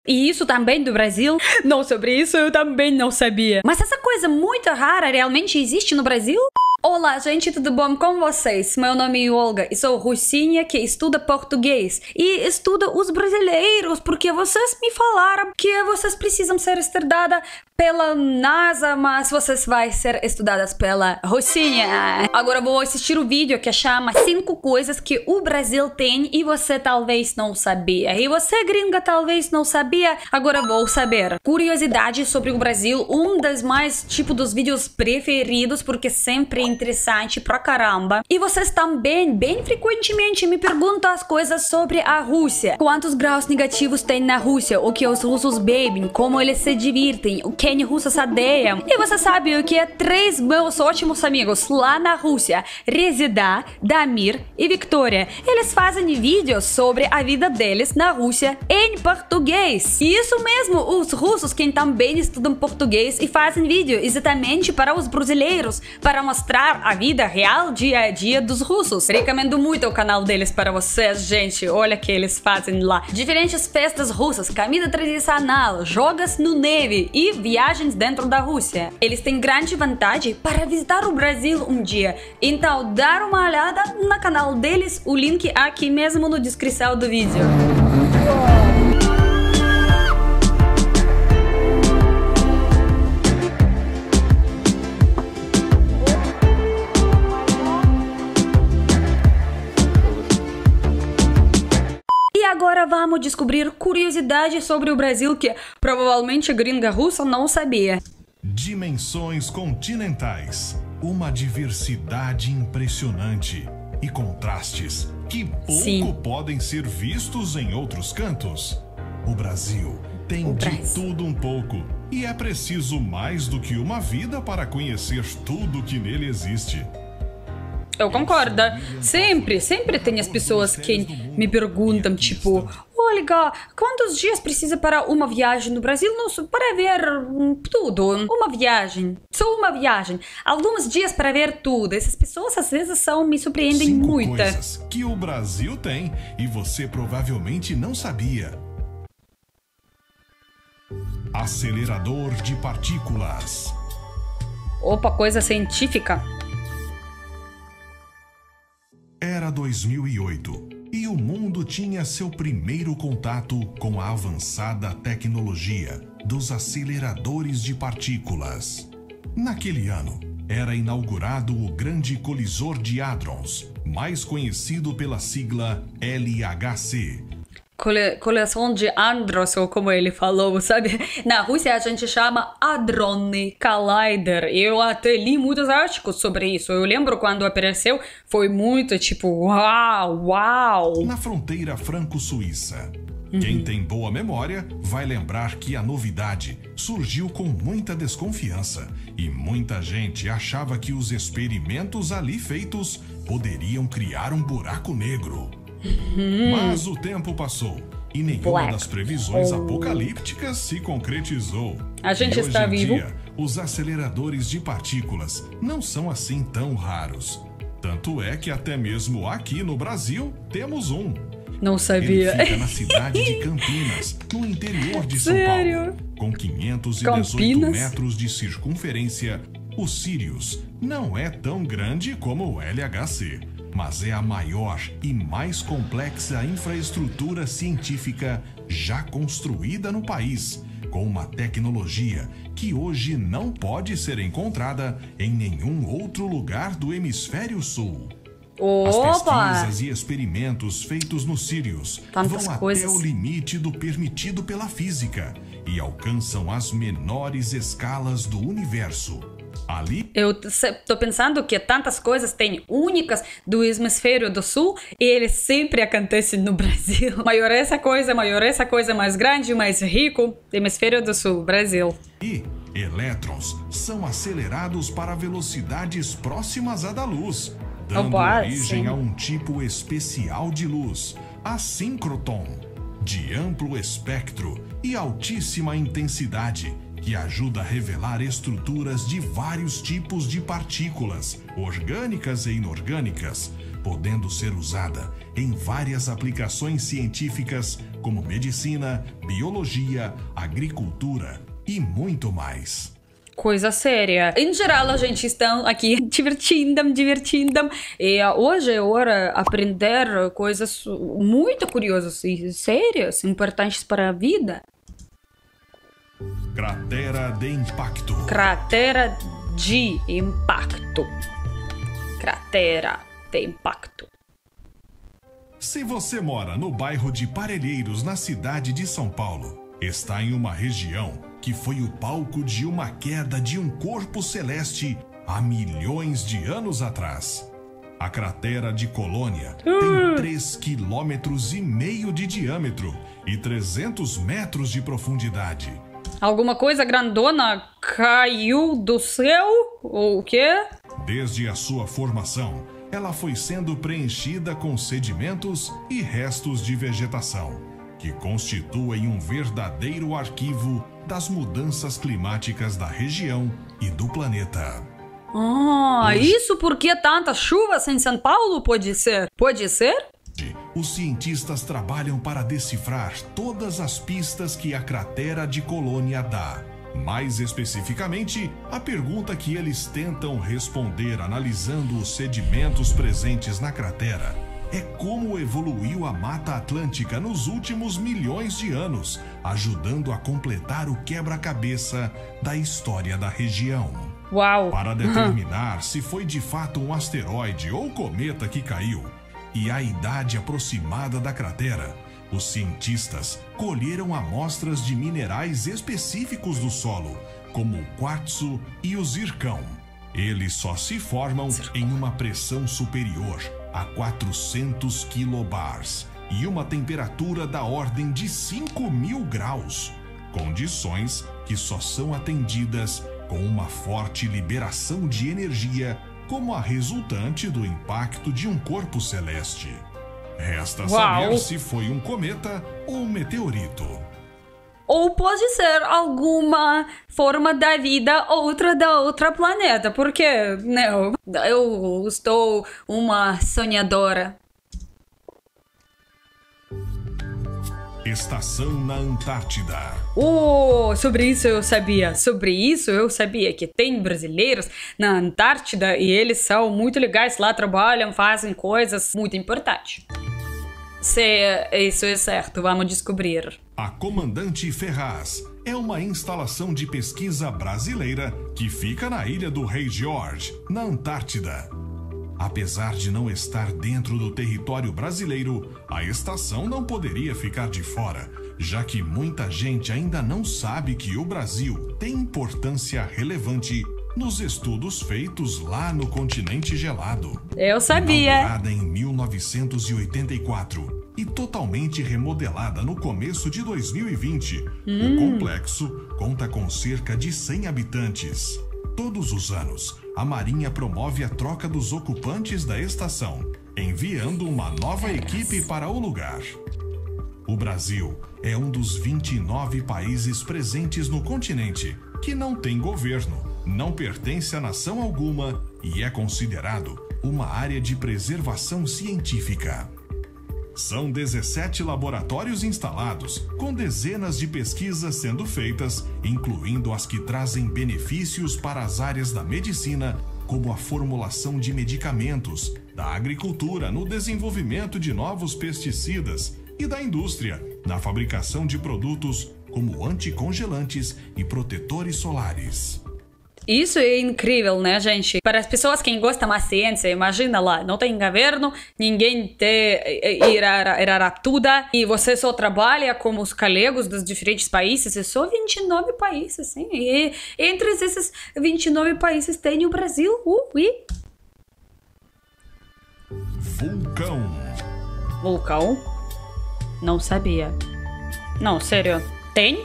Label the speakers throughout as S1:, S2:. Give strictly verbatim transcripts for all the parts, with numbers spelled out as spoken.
S1: E isso também do Brasil? Não, sobre isso eu também não sabia. Mas essa coisa muito rara realmente existe no Brasil? Olá, gente, tudo bom com vocês? Meu nome é Olga e sou russinha que estuda português e estuda os brasileiros porque vocês me falaram que vocês precisam ser estudadas pela NASA, mas vocês vão ser estudadas pela russinha. Agora vou assistir o vídeo que chama cinco coisas que o Brasil tem e você talvez não sabia. E você, gringa, talvez não sabia, agora vou saber. Curiosidade sobre o Brasil, um dos mais, tipo, dos vídeos preferidos porque sempre interessante pra caramba. E vocês também, bem frequentemente, me perguntam as coisas sobre a Rússia. Quantos graus negativos tem na Rússia? O que os russos bebem? Como eles se divertem? O que os russos odeiam? E você sabe o que é três meus ótimos amigos lá na Rússia? Rezida, Damir e Victoria. Eles fazem vídeos sobre a vida deles na Rússia em português. E isso mesmo, os russos que também estudam português e fazem vídeo exatamente para os brasileiros, para mostrar a vida real, dia a dia dos russos. Recomendo muito o canal deles para vocês, gente. Olha o que eles fazem lá. Diferentes festas russas, comida tradicional, jogos no neve e viagens dentro da Rússia. Eles têm grande vontade para visitar o Brasil um dia. Então, dá uma olhada no canal deles, o link aqui mesmo na descrição do vídeo. Agora vamos descobrir curiosidades sobre o Brasil que provavelmente a gringa russa não sabia.
S2: Dimensões continentais, uma diversidade impressionante e contrastes que pouco Sim. podem ser vistos em outros cantos. O Brasil tem
S1: o
S2: de
S1: Brasil.
S2: tudo um pouco e é preciso mais do que uma vida para conhecer tudo que nele existe.
S1: Eu concordo. Sempre, sempre tem as pessoas que me perguntam, tipo, Olga, quantos dias precisa para uma viagem no Brasil? Não, para ver tudo. Uma viagem. Só uma viagem. Alguns dias para ver tudo. Essas pessoas às vezes são, me surpreendem
S2: Cinco
S1: muito.
S2: coisas que o Brasil tem e você provavelmente não sabia. Acelerador de partículas.
S1: Opa, coisa científica.
S2: Era dois mil e oito e o mundo tinha seu primeiro contato com a avançada tecnologia dos aceleradores de partículas. Naquele ano, era inaugurado o Grande Colisor de Hadrons, mais conhecido pela sigla L H C.
S1: Cole, coleção de Andros, ou como ele falou, sabe? Na Rússia a gente chama Hadron Collider. Eu até li muitos artigos sobre isso. Eu lembro quando apareceu, foi muito tipo, uau, uau.
S2: Na fronteira franco-suíça.
S1: Uhum.
S2: Quem tem boa memória vai lembrar que a novidade surgiu com muita desconfiança e muita gente achava que os experimentos ali feitos poderiam criar um buraco negro.
S1: Uhum.
S2: Mas o tempo passou e nenhuma Black. das previsões apocalípticas se concretizou.
S1: A gente
S2: e hoje
S1: está
S2: em
S1: vivo.
S2: Dia, os aceleradores de partículas não são assim tão raros. Tanto é que até mesmo aqui no Brasil temos um.
S1: Não sabia.
S2: Ele fica na cidade de Campinas, no interior de São
S1: Sério?
S2: Paulo. Com quinhentos e dezoito
S1: Campinas?
S2: metros de circunferência, o Sirius não é tão grande como o L H C. Mas é a maior e mais complexa infraestrutura científica já construída no país, com uma tecnologia que hoje não pode ser encontrada em nenhum outro lugar do hemisfério sul.
S1: Opa!
S2: As pesquisas e experimentos feitos no Sirius
S1: Tantas
S2: vão
S1: coisas.
S2: até o limite do permitido pela física e alcançam as menores escalas do universo. Ali...
S1: Eu tô pensando que tantas coisas têm únicas do hemisfério do sul e eles sempre acontecem no Brasil. Maior essa coisa, maior essa coisa, mais grande, mais rico, hemisfério do sul, Brasil.
S2: E elétrons são acelerados para velocidades próximas à da luz, dando
S1: Opa,
S2: origem
S1: sim.
S2: a um tipo especial de luz, a síncroton, de amplo espectro e altíssima intensidade, que ajuda a revelar estruturas de vários tipos de partículas, orgânicas e inorgânicas, podendo ser usada em várias aplicações científicas como medicina, biologia, agricultura e muito mais.
S1: Coisa séria. Em geral, a gente está aqui divertindo, divertindo. E hoje é hora de aprender coisas muito curiosas e sérias, importantes para a vida.
S2: Cratera de impacto.
S1: Cratera de impacto. Cratera de impacto.
S2: Se você mora no bairro de Parelheiros, na cidade de São Paulo, está em uma região que foi o palco de uma queda de um corpo celeste há milhões de anos atrás. A cratera de Colônia tem três quilômetros e meio de diâmetro e trezentos metros de profundidade.
S1: Alguma coisa grandona caiu do céu? Ou o quê?
S2: Desde a sua formação, ela foi sendo preenchida com sedimentos e restos de vegetação, que constituem um verdadeiro arquivo das mudanças climáticas da região e do planeta.
S1: Ah, Hoje, isso porque tantas chuvas em São Paulo, pode ser? Pode ser?
S2: Os cientistas trabalham para decifrar todas as pistas que a cratera de Colônia dá. Mais especificamente, a pergunta que eles tentam responder analisando os sedimentos presentes na cratera é como evoluiu a Mata Atlântica nos últimos milhões de anos, ajudando a completar o quebra-cabeça da história da região.
S1: Uau!
S2: Para determinar se foi de fato um asteroide ou cometa que caiu e a idade aproximada da cratera, os cientistas colheram amostras de minerais específicos do solo, como o quartzo e o zircão. Eles só se formam em uma pressão superior a quatrocentos quilobars e uma temperatura da ordem de cinco mil graus, condições que só são atendidas com uma forte liberação de energia como a resultante do impacto de um corpo celeste. Resta
S1: Uau.
S2: saber se foi um cometa ou um meteorito.
S1: Ou pode ser alguma forma da vida outra da outra planeta, porque não, eu estou uma sonhadora.
S2: Estação na Antártida.
S1: Oh, sobre isso eu sabia. Sobre isso eu sabia que tem brasileiros na Antártida e eles são muito legais lá, trabalham, fazem coisas muito importantes. Se isso é certo, vamos descobrir.
S2: A Comandante Ferraz é uma instalação de pesquisa brasileira que fica na ilha do Rei George, na Antártida. Apesar de não estar dentro do território brasileiro, a estação não poderia ficar de fora, já que muita gente ainda não sabe que o Brasil tem importância relevante nos estudos feitos lá no continente gelado.
S1: Eu sabia.
S2: Inaugurada em mil novecentos e oitenta e quatro e totalmente remodelada no começo de dois mil e vinte, hum. o complexo conta com cerca de cem habitantes. Todos os anos, a Marinha promove a troca dos ocupantes da estação, enviando uma nova equipe para o lugar. O Brasil é um dos vinte e nove países presentes no continente que não tem governo, não pertence a nação alguma e é considerado uma área de preservação científica. São dezessete laboratórios instalados, com dezenas de pesquisas sendo feitas, incluindo as que trazem benefícios para as áreas da medicina, como a formulação de medicamentos, da agricultura no desenvolvimento de novos pesticidas e da indústria na fabricação de produtos como anticongelantes e protetores solares.
S1: Isso é incrível, né, gente? Para as pessoas que gostam da ciência, imagina lá, não tem governo, ninguém te irá tudo, e você só trabalha com os colegas dos diferentes países, é só vinte e nove países, sim. E entre esses vinte e nove países tem o Brasil, uh, e...
S2: Vulcão.
S1: Vulcão? Não sabia. Não, sério, tem?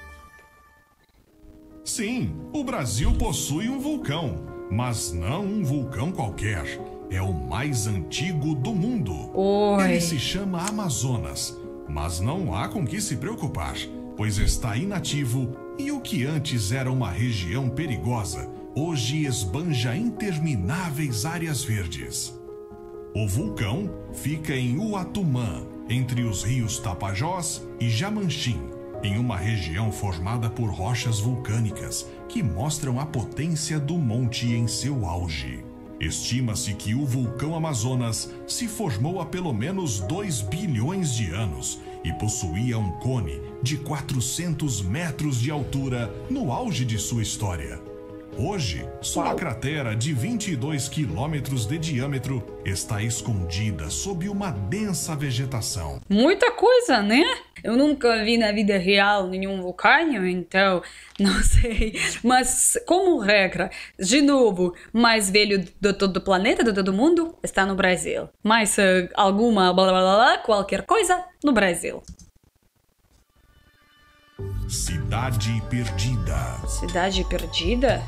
S2: Sim, o Brasil possui um vulcão, mas não um vulcão qualquer. É o mais antigo do mundo.
S1: Oi.
S2: Ele se chama Amazonas, mas não há com que se preocupar, pois está inativo e o que antes era uma região perigosa, hoje esbanja intermináveis áreas verdes. O vulcão fica em Uatumã, entre os rios Tapajós e Jamanchim, em uma região formada por rochas vulcânicas que mostram a potência do monte em seu auge. Estima-se que o vulcão Amazonas se formou há pelo menos dois bilhões de anos e possuía um cone de quatrocentos metros de altura no auge de sua história. Hoje, sua
S1: Uau.
S2: cratera de vinte e dois quilômetros de diâmetro está escondida sob uma densa vegetação.
S1: Muita coisa, né? Eu nunca vi na vida real nenhum vulcão, então não sei. Mas, como regra, de novo, mais velho de todo o planeta, de todo mundo, está no Brasil. Mas uh, alguma blá blá blá, qualquer coisa, no Brasil.
S2: Cidade Perdida.
S1: Cidade perdida?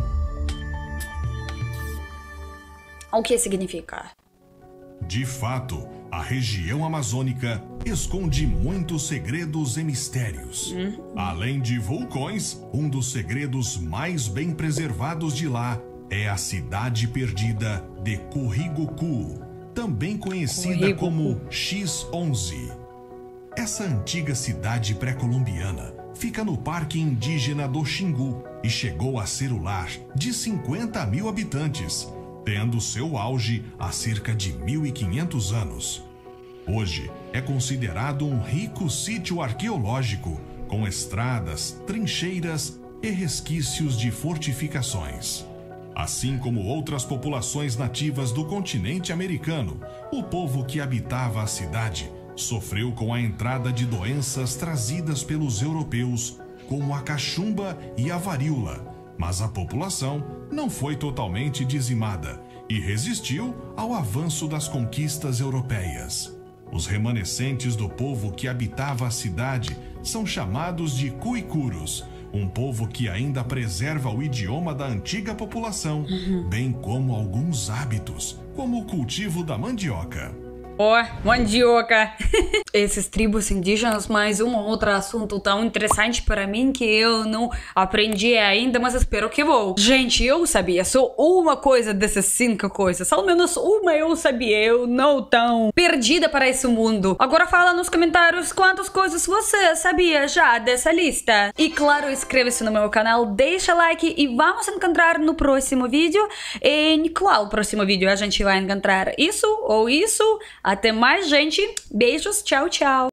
S1: O que significa?
S2: De fato, a região amazônica esconde muitos segredos e mistérios.
S1: Hum?
S2: Além de vulcões, um dos segredos mais bem preservados de lá é a cidade perdida de Currigocu, também conhecida
S1: Currigocu.
S2: como X onze. Essa antiga cidade pré-colombiana fica no Parque Indígena do Xingu e chegou a ser o lar de cinquenta mil habitantes, tendo seu auge há cerca de mil e quinhentos anos. Hoje é considerado um rico sítio arqueológico, com estradas, trincheiras e resquícios de fortificações. Assim como outras populações nativas do continente americano, o povo que habitava a cidade sofreu com a entrada de doenças trazidas pelos europeus, como a cachumba e a varíola, mas a população não foi totalmente dizimada e resistiu ao avanço das conquistas europeias. Os remanescentes do povo que habitava a cidade são chamados de cuicuros, um povo que ainda preserva o idioma da antiga população, bem como alguns hábitos, como o cultivo da mandioca.
S1: Ó, oh, mandioca! Esses tribos indígenas, mais um ou outro assunto tão interessante para mim que eu não aprendi ainda, mas espero que vou. Gente, eu sabia só uma coisa dessas cinco coisas. Ao menos uma eu sabia, eu não tão perdida para esse mundo. Agora fala nos comentários quantas coisas você sabia já dessa lista. E claro, inscreva-se no meu canal, deixa like e vamos encontrar no próximo vídeo. Em qual próximo vídeo a gente vai encontrar isso ou isso? Até mais, gente. Beijos. Tchau, tchau.